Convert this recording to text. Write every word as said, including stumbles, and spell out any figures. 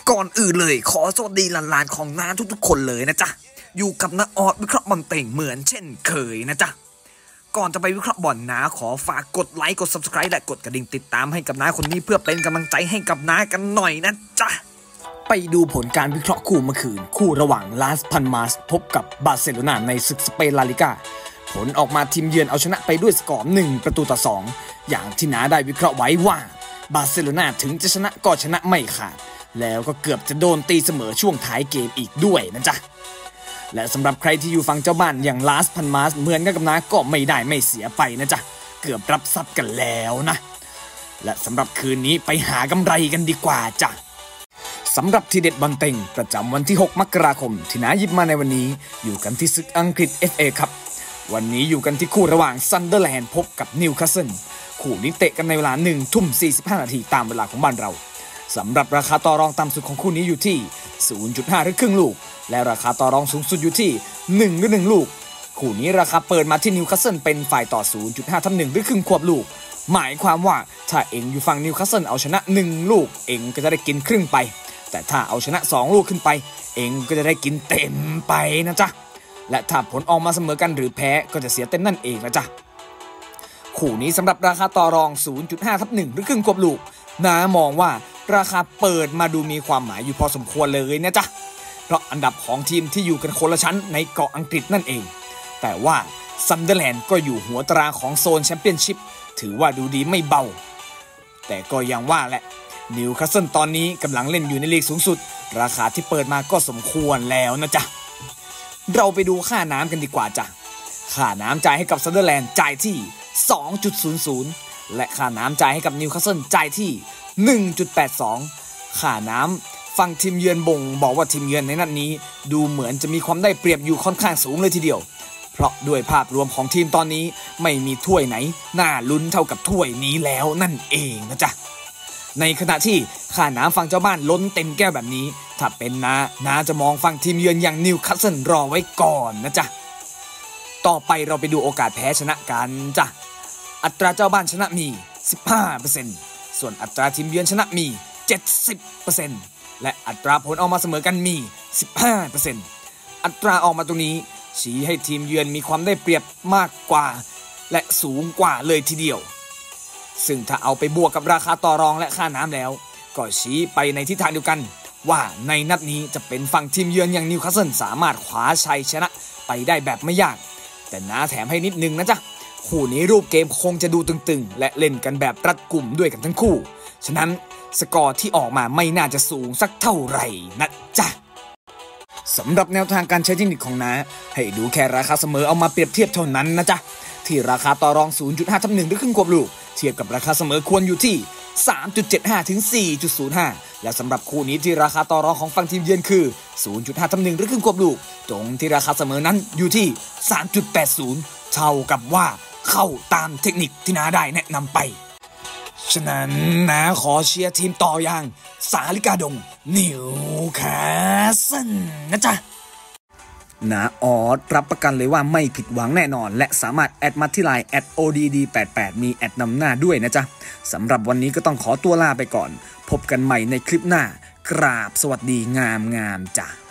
ก่อนอื่นเลยขอสวัสดีหลานๆของน้าทุกๆคนเลยนะจ๊ะอยู่กับน้าออดวิเคราะห์บอลเต่งเหมือนเช่นเคยนะจ๊ะก่อนจะไปวิเคราะห์บอลน้าขอฝากกดไลค์กด ซับสไครบ์ และกดกระดิ่งติดตามให้กับน้าคนนี้เพื่อเป็นกำลังใจให้กับน้ากันหน่อยนะจ๊ะไปดูผลการวิเคราะห์คู่เมื่อคืนคู่ระหว่างลาสพันมาสพบกับบาร์เซโลนาในศึกสเปนลาลิก้าผลออกมาทีมเยือนเอาชนะไปด้วยสกอร์หนึ่งประตูต่อสองอย่างที่น้าได้วิเคราะห์ไว้ว่าบาร์เซโลนาถึงจะชนะก็ชนะไม่ขาดแล้วก็เกือบจะโดนตีเสมอช่วงท้ายเกมอีกด้วยนะจ๊ะและสำหรับใครที่อยู่ฝั่งเจ้าบ้านอย่างลาสพันมาสเหมือนกันกับน้าก็ไม่ได้ไม่เสียไปนะจ๊ะเกือบรับทรัพย์กันแล้วนะและสำหรับคืนนี้ไปหากำไรกันดีกว่าจ้ะสำหรับทีเด็ดบอลเต็งประจำวันที่หกมกราคมที่น้าหยิบมาในวันนี้อยู่กันที่ศึกอังกฤษ เอฟ เอ ครับวันนี้อยู่กันที่คู่ระหว่างซันเดอร์แลนด์พบกับนิวคาสเซิลคู่นี้เตะกันในเวลาหนึ่งทุ่มสี่สิบห้านาทีตามเวลาของบ้านเราสำหรับราคาต่อรองต่ำสุดของคู่นี้อยู่ที่ ศูนย์จุดห้า หรือครึ่งลูกและราคาต่อรองสูงสุดอยู่ที่หนึ่งหรือหนึ่งลูกคู่นี้ราคาเปิดมาที่นิวคาสเซิลเป็นฝ่ายต่อ ศูนย์จุดห้า ทับหนึ่งหรือครึ่งควบลูกหมายความว่าถ้าเองอยู่ฝั่งนิวคาสเซิลเอาชนะหนึ่งลูกเองก็จะได้กินครึ่งไปแต่ถ้าเอาชนะสองลูกขึ้นไปเองก็จะได้กินเต็มไปนะจ๊ะและถ้าผลออกมาเสมอกันหรือแพ้ก็จะเสียเต็มนั่นเองนะจ๊ะคู่นี้สำหรับราคาต่อรอง ศูนย์จุดห้า ทับหนึ่งหรือครึ่งควบลูกน้ามองว่าราคาเปิดมาดูมีความหมายอยู่พอสมควรเลยนะจ๊ะเพราะอันดับของทีมที่อยู่กันคนละชั้นในเกาะอังกฤษนั่นเองแต่ว่าซันเดอร์แลนด์ก็อยู่หัวตารางของโซนแชมเปี้ยนชิพถือว่าดูดีไม่เบาแต่ก็ยังว่าแหละนิวคาสเซิลตอนนี้กำลังเล่นอยู่ในลีกสูงสุดราคาที่เปิดมาก็สมควรแล้วนะจ๊ะเราไปดูค่าน้ำกันดีกว่าจ้ะค่าน้ำจ่ายให้กับซันเดอร์แลนด์จ่ายที่ สองจุดศูนย์ศูนย์ และค่าน้ำจ่ายให้กับนิวคาสเซิลจ่ายที่ หนึ่งจุดแปดสอง ค่าน้ำฝั่งทีมเยือนบ่งบอกว่าทีมเยือนในนัดนี้ดูเหมือนจะมีความได้เปรียบอยู่ค่อนข้างสูงเลยทีเดียวเพราะด้วยภาพรวมของทีมตอนนี้ไม่มีถ้วยไหนน่าลุ้นเท่ากับถ้วยนี้แล้วนั่นเองนะจ๊ะในขณะที่ค่าน้ำฝั่งเจ้าบ้านล้นเต็มแก้วแบบนี้ถ้าเป็นน้าน้าจะมองฝั่งทีมเยือนอย่างนิวคาสเซิลรอไว้ก่อนนะจ๊ะต่อไปเราไปดูโอกาสแพ้ชนะกันจ้ะอัตราเจ้าบ้านชนะมี สิบห้าเปอร์เซ็นต์ ส่วนอัตราทีมเยือนชนะมี เจ็ดสิบเปอร์เซ็นต์ และอัตราผลออกมาเสมอกันมี สิบห้าเปอร์เซ็นต์ อัตราออกมาตรงนี้ชี้ให้ทีมเยือนมีความได้เปรียบมากกว่าและสูงกว่าเลยทีเดียวซึ่งถ้าเอาไปบวกกับราคาต่อรองและค่าน้ำแล้วก็ชี้ไปในทิศทางเดียวกันว่าในนัดนี้จะเป็นฝั่งทีมเยือนอย่างนิวคาสเซิลสามารถคว้าชัยชนะไปได้แบบไม่ยากแต่น้าแถมให้นิดนึงนะจ๊ะคู่นี้รูปเกมคงจะดูตึงๆและเล่นกันแบบรัดกุมด้วยกันทั้งคู่ฉะนั้นสกอร์ที่ออกมาไม่น่าจะสูงสักเท่าไหร่นะจ๊ะสำหรับแนวทางการใช้เทคนิคของน้าให้ดูแค่ราคาเสมอเอามาเปรียบเทียบเท่านั้นนะจ๊ะที่ราคาต่อรอง ศูนย์จุดห้า ทับหนึ่งหรือครึ่งควบลูกเทียบกับราคาเสมอควรอยู่ที่ สามจุดเจ็ดห้า ถึง สี่จุดศูนย์ห้า และสำหรับคู่นี้ที่ราคาต่อรองของฝั่งทีมเยือนคือ ศูนย์จุดห้า ทับหนึ่งหรือครึ่งควบลูกตรงที่ราคาเสมอนั้นอยู่ที่ สามจุดแปดศูนย์ เท่ากับว่าเข้าตามเทคนิคที่น้าได้แนะนำไปฉะนั้นน้าขอเชียร์ทีมต่ออย่างสาลิกาดงนิวคาสเซิลนะจ๊ะน้าออดรับประกันเลยว่าไม่ผิดหวังแน่นอนและสามารถแอดมาที่ไลน์ แอท โอ ดี ดี แปดแปด มีแอดนำหน้าด้วยนะจ๊ะสำหรับวันนี้ก็ต้องขอตัวลาไปก่อนพบกันใหม่ในคลิปหน้ากราบสวัสดีงามๆจ้ะ